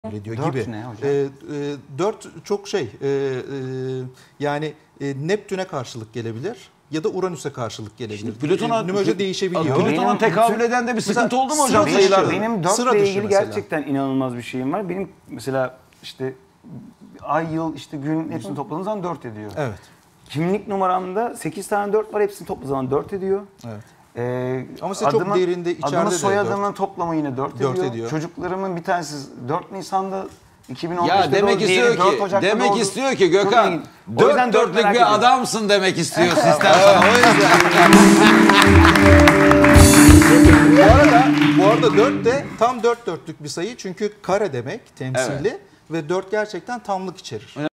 ediyor 4 gibi. ne hocam? 4 çok yani Neptün'e karşılık gelebilir ya da Uranüs'e karşılık gelebilir. Plüton'a Numeroloji değişebiliyor. Plüton'a tekabül eden de bir sıkıntı oldu mu hocam sıra sayılarda? dışı. Benim Sıra 4 ile dışı ilgili mesela. gerçekten inanılmaz bir şeyim var. Benim mesela işte ay, yıl, işte gün hepsini topladığım zaman 4 ediyor. Evet. Kimlik numaramda 8 tane 4 var. Hepsini topladığım zaman 4 ediyor. Evet. Ama size çok derinde, içeride adımın de soyadımın toplamı yine 4 ediyor. ediyor. Çocuklarımın bir tanesi 4 Nisan'da 2015'te Ya demek diğeri 4 Ocak'ta demek doğdu. istiyor ki Çok Gökhan ilginç. O yüzden 4 dört dörtlük merak bir ediyorum. adamsın demek istiyor sistem sana. O yüzden. Bu arada 4 de tam 4 dörtlük bir sayı çünkü kare demek temsili ve 4 gerçekten tamlık içerir.